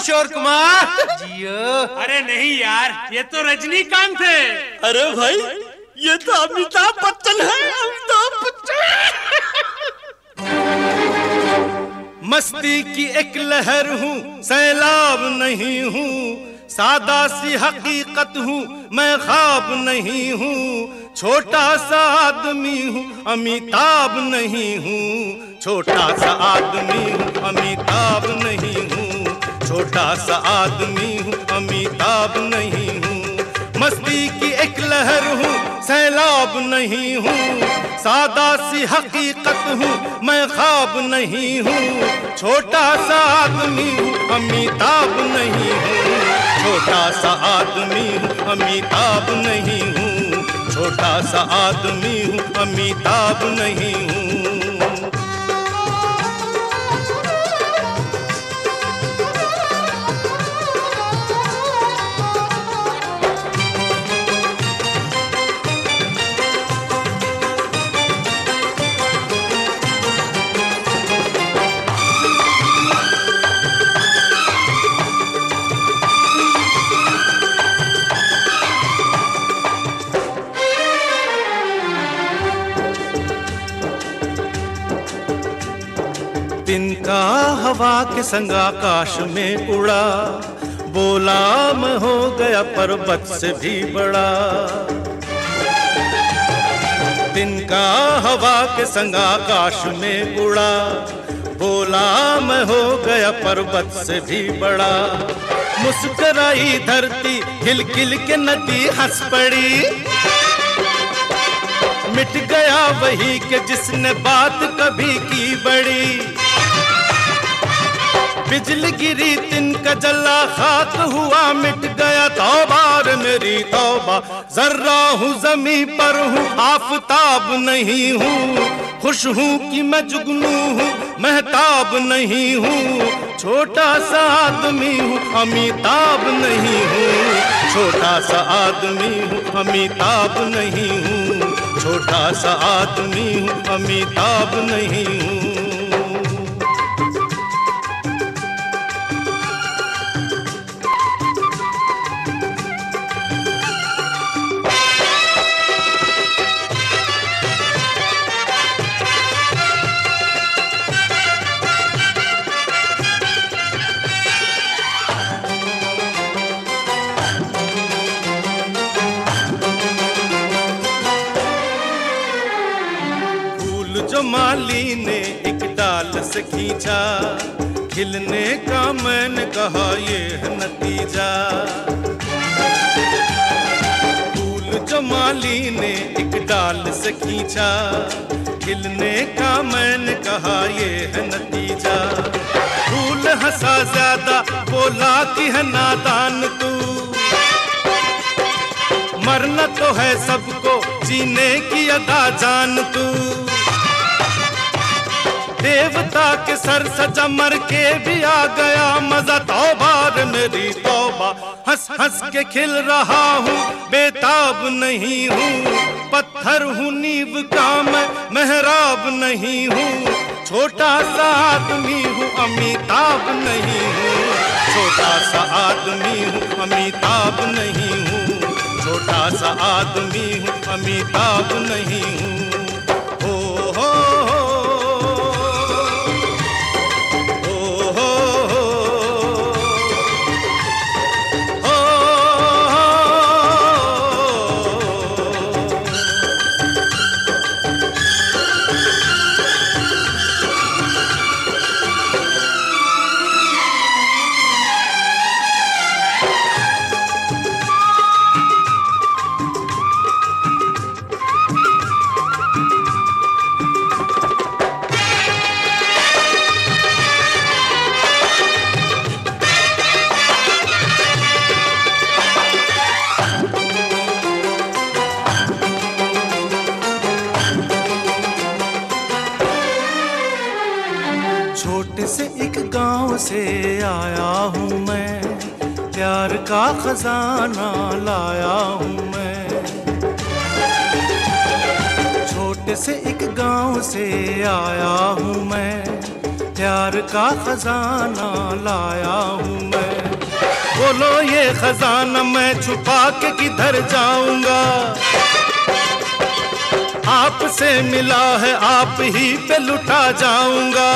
किशोर कुमार जियो। अरे नहीं यार, ये तो रजनीकांत है। अरे भाई, ये तो अमिताभ बच्चन है। अमिताभ बच्चन। मस्ती की एक लहर हूँ, सैलाब नहीं हूँ, सादा सी हकीकत हूँ, मैं ख्वाब नहीं हूँ, छोटा सा आदमी हूँ, अमिताभ नहीं हूँ, छोटा सा आदमी हूँ, अमिताभ नहीं हूँ, छोटा सा आदमी हूँ, अमिताभ नहीं हूँ। मस्ती की एक लहर हूँ, सैलाब नहीं हूँ, सादा सी हकीकत हूँ, मैं ख्वाब नहीं हूँ, छोटा सा आदमी हूँ, अमिताभ नहीं हूँ, छोटा सा आदमी हूँ, अमिताभ नहीं हूँ, छोटा सा आदमी हूँ, अमिताभ नहीं हूँ। दिन का हवा के संग आकाश में उड़ा, बोला मैं हो गया पर्वत से भी बड़ा। दिन का हवा के संग आकाश में उड़ा, बोला मैं हो गया पर्वत से भी बड़ा। मुस्कुराई धरती, खिल खिल के नदी हंस पड़ी, मिट गया वही के जिसने बात कभी की बड़ी। बिजली गिरी तिनका जला, खाक हुआ मिट गया, तौबा रे मेरी तौबा। जर्रा हूँ जमी पर हूँ, आफताब नहीं हूँ, खुश हूँ कि मैं जुगनू हूँ, महताब नहीं हूँ, छोटा सा आदमी हूँ, अमिताभ नहीं हूँ, छोटा सा आदमी हूँ, अमिताभ नहीं हूँ, छोटा सा आदमी हूँ, अमिताभ नहीं हूँ। जो माली ने एक डाल से खींचा, खिलने का मैंने कहा ये है नतीजा। फूल जो माली ने एक डाल से खींचा, खिलने का मैंने कहा ये है नतीजा। फूल हंसा ज्यादा, बोला कि है नादान तू, मरना तो है सबको, जीने की अदा जान तू। देवता के सर सजा, मर के भी आ गया मजा, तौबा रे मेरी तौबा। हंस हंस के खिल रहा हूँ, बेताब नहीं हूँ, पत्थर हूँ नींव का मैं, मेहराब नहीं हूँ, छोटा सा आदमी हूँ, अमिताभ नहीं हूँ, छोटा सा आदमी हूँ, अमिताभ नहीं हूँ, छोटा सा आदमी हूँ, अमिताभ नहीं हूँ। छोटे से एक गांव से आया हूँ मैं, प्यार का खजाना लाया हूँ मैं। छोटे से एक गांव से आया हूँ मैं, प्यार का खजाना लाया हूँ मैं। बोलो ये खजाना मैं छुपा के किधर जाऊंगा, आपसे मिला है आप ही पे लुटा जाऊंगा।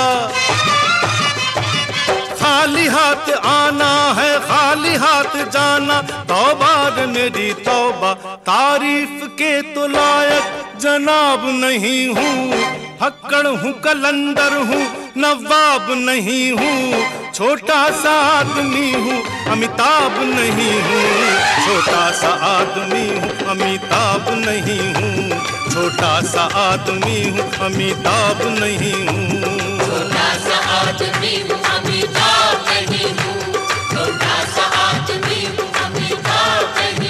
खाली हाथ आना है खाली हाथ जाना, तौबा रे मेरी तौबा, तारीफ के तो लायक जनाब नहीं हूँ। हक्कड़ हूँ कलंदर हूँ नवाब नहीं हूँ, छोटा सा आदमी हूँ अमिताभ नहीं हूँ। छोटा सा आदमी हूँ अमिताभ नहीं हूँ, छोटा सा आदमी हूँ अमिताभ नहीं हूँ। छोटा सा आदमी हूँ अमिताभ नहीं हूँ, छोटा सा आदमी हूँ अमिताभ नहीं हूँ।